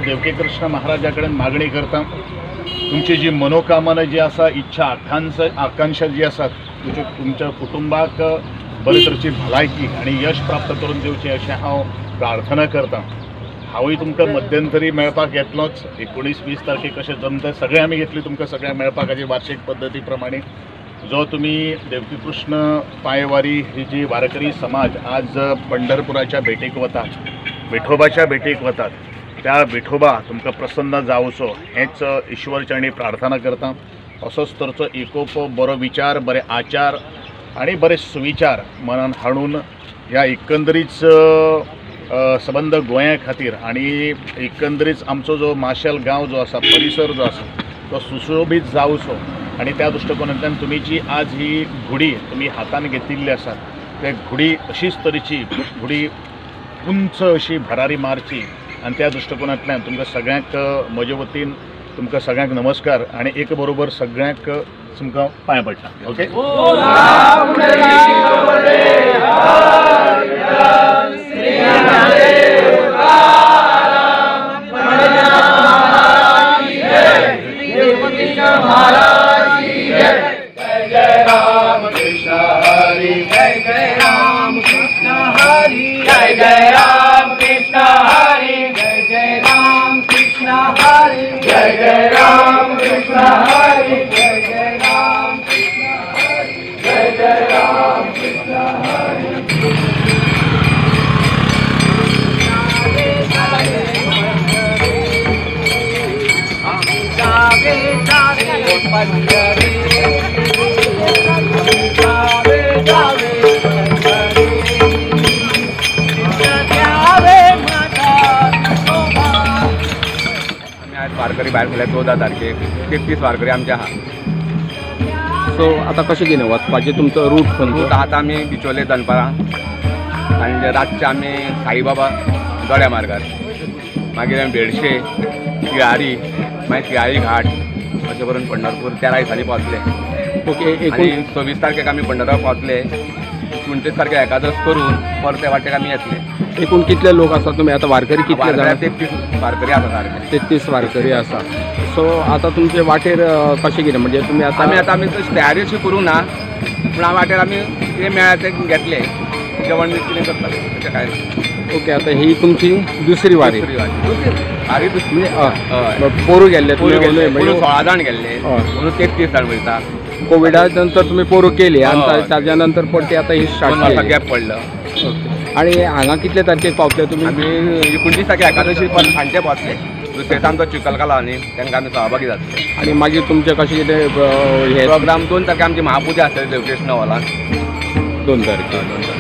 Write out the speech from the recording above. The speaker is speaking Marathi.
देवकी कृष्ण महाराजा कडेन मागणी करता तुमची जी मनोकामना जी आसा इच्छा आकांक्षा जी आसात तुमच्या कुटुंबाक बरे तरेची भलायकी आणि यश प्राप्त करून दिवचें अशें हांव प्रार्थना करता। हांवूय तुमकां मध्यंतरी मेळपाक येतलोच 19-20 तारखेक कशें जमता सगळे आमी घेतली तुमकां सगळ्यांक मेळपाक हाजी वार्षिक पद्दती प्रमाणे जो तुमी देवकी कृष्ण पांयवारी ही जी वारकरी समाज आज पंढरपुराच्या भेटेक वतात विठोबाच्या भेटेक वतात त्या विठोबा तुमकां प्रसन्न जावचो हेच ईश्वर चरणी प्रार्थना करता। असोच तरचो एकोप बरो विचार बरे आचार आणि बरे सुविचार मनान हाडून ह्या एकंदरीत संबंध गोंया खातीर आणि एकंदरीत आमचो जो माशेल गांव जो आसा परिसर जो आसा तो सुशोभीत जावचो आणि त्या दृष्टिकोनांतल्यान तुमी जी आज ही घुडी तुमी हातान घेतिल्ली आसा ते घुडी अशीच तरेची घुडी उंच अशी भरारी मारची आणि त्या दृष्टिकोनांतल्यान तुमकां सगळ्यांक म्हजे वतीन तुमकां सगळ्यांक नमस्कार आणि एक बरोबर सगळ्यांक तुमकां पांय पडटा। ओके वारकरी भायर गेले 14 तारखेक 33 वारकरी आमचे आहा। सो आता कशें कितें वचपाचें तुमचो रूट खंयचो? आतां आमी बिचोले दनपारां आनी रातचे आमी साईबाबा दोड्या मार्गार मागीर आमी बेडशे तिळारी मागीर तिळारी घाट अशें करून पंढरपूर 13 दिसांनी पावतले। ओके 26 तारखेक आमी पंढरपूर पावतले 29 तारखेक एकादश करून परते वाटेक आमी येतले। एकूण कितले लोक आसा तुमी आतां वारकरी कितले जाण? 33 वारकरी आसा सारके 33 वारकरी आसा। सो आतां तुमचे वाटेर कशें कितें म्हणजे तुमी आमी तशी तयारी अशी करूं ना पूण वाटेर आमी कितें मेळ्ळा तें घेतले जेवण कितें करता तशें कांय ना। ओके आतां ही तुमची दुसरी वारी वारी दुसरी पोरू गेल्ले 16 जाण गेल्ले म्हणून 33 जाण वयता। कोविडा नंतर तुमी पोरू केली आणि ताज्या नंतर परती आतां ही स्टार्ट गॅप पडलो। आणि हांगा कितले तारखेक पावतले तुमी? आमी 29 तारखेक एकादशी पर्यंत सांजचे पावतले। दुसरे आमचो चिकलकाला न्ही तांकां आमी सहभागी जातले। आणि मागीर तुमचे कशें कितें हे प्रोग्राम 2 तारखेक आमची महापुजा आसतली देवकृष्ण हॉलांत 2 तारखेक।